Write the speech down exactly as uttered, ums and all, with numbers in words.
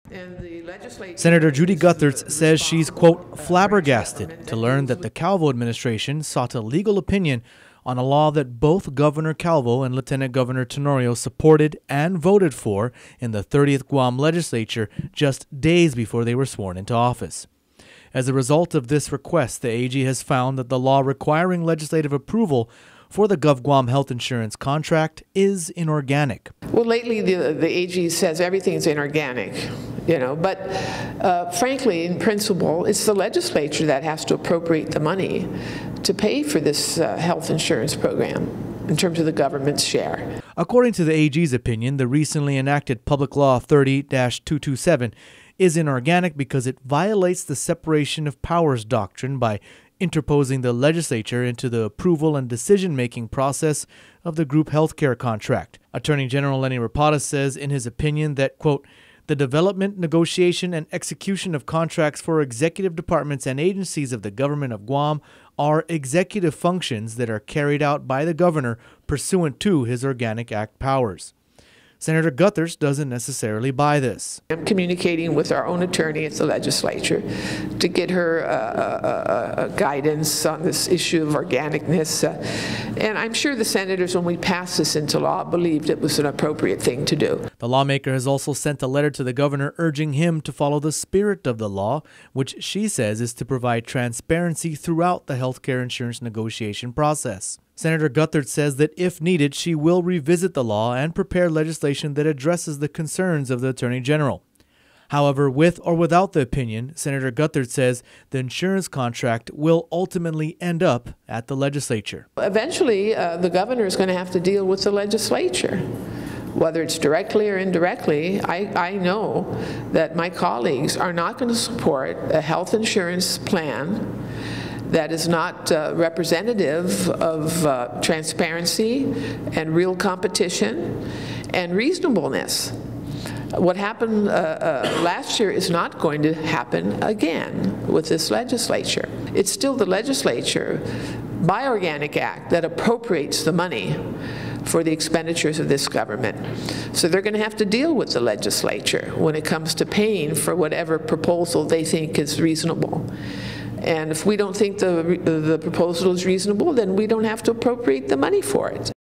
And the legislature Senator Judy Gutherts says she's, quote, flabbergasted to learn that the Calvo administration sought a legal opinion on a law that both Governor Calvo and Lieutenant Governor Tenorio supported and voted for in the thirtieth Guam legislature just days before they were sworn into office. As a result of this request, the A G has found that the law requiring legislative approval for the GovGuam health insurance contract is inorganic. Well, lately the, the A G says everything's inorganic, you know, but uh, frankly, in principle, it's the legislature that has to appropriate the money to pay for this uh, health insurance program in terms of the government's share. According to the A G's opinion, the recently enacted Public Law thirty dash two twenty-seven is inorganic because it violates the separation of powers doctrine by interposing the legislature into the approval and decision-making process of the group health care contract. Attorney General Lenny Rapadas says in his opinion that, quote, the development, negotiation, and execution of contracts for executive departments and agencies of the government of Guam are executive functions that are carried out by the governor pursuant to his Organic Act powers. Senator Gutherts doesn't necessarily buy this. I'm communicating with our own attorney at the legislature to get her uh, uh, uh, guidance on this issue of organicness. Uh, and I'm sure the senators, when we passed this into law, believed it was an appropriate thing to do. The lawmaker has also sent a letter to the governor urging him to follow the spirit of the law, which she says is to provide transparency throughout the health care insurance negotiation process. Senator Gutherts says that if needed, she will revisit the law and prepare legislation that addresses the concerns of the Attorney General. However, with or without the opinion, Senator Gutherts says the insurance contract will ultimately end up at the legislature. Eventually, uh, the governor is going to have to deal with the legislature. Whether it's directly or indirectly, I, I know that my colleagues are not going to support a health insurance plan that is not uh, representative of uh, transparency and real competition and reasonableness. What happened uh, uh, last year is not going to happen again with this legislature. It's still the legislature, by Organic Act, that appropriates the money for the expenditures of this government. So they're going to have to deal with the legislature when it comes to paying for whatever proposal they think is reasonable. And if we don't think the, the proposal is reasonable, then we don't have to appropriate the money for it.